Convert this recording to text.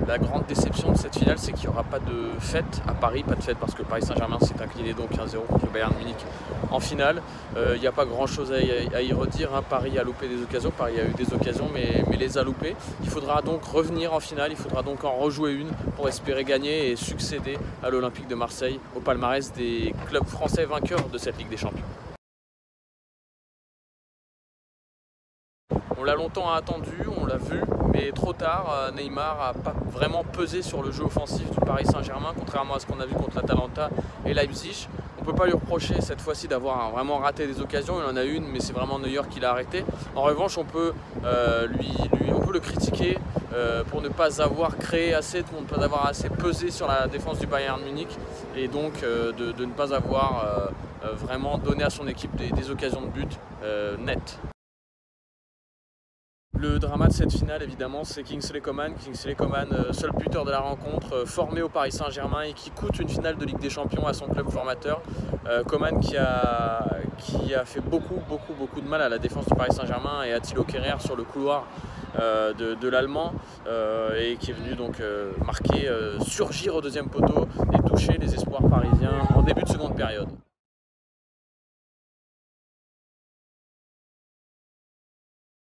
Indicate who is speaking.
Speaker 1: La grande déception de cette finale, c'est qu'il n'y aura pas de fête à Paris, pas de fête parce que Paris Saint-Germain s'est incliné donc 1-0 contre le Bayern Munich en finale. Il n'y a pas grand chose à y redire, hein. Paris a loupé des occasions, Paris a eu des occasions mais les a loupées. Il faudra donc revenir en finale, il faudra donc en rejouer une pour espérer gagner et succéder à l'Olympique de Marseille au palmarès des clubs français vainqueurs de cette Ligue des Champions. On l'a longtemps attendu, on l'a vu, mais trop tard. Neymar n'a pas vraiment pesé sur le jeu offensif du Paris Saint-Germain, contrairement à ce qu'on a vu contre l'Atalanta et Leipzig. On ne peut pas lui reprocher cette fois-ci d'avoir vraiment raté des occasions, il en a une, mais c'est vraiment Neuer qui l'a arrêté. En revanche, on peut le critiquer pour ne pas avoir créé assez, pour ne pas avoir assez pesé sur la défense du Bayern Munich et donc de ne pas avoir vraiment donné à son équipe des occasions de but nettes. Le drama de cette finale, évidemment, c'est Kingsley Coman. Kingsley Coman, seul buteur de la rencontre, formé au Paris Saint-Germain et qui coûte une finale de Ligue des Champions à son club formateur. Coman qui a fait beaucoup de mal à la défense du Paris Saint-Germain et à Thilo Kehrer sur le couloir de l'Allemand et qui est venu donc marquer, surgir au deuxième poteau et toucher les espoirs parisiens en début de seconde période.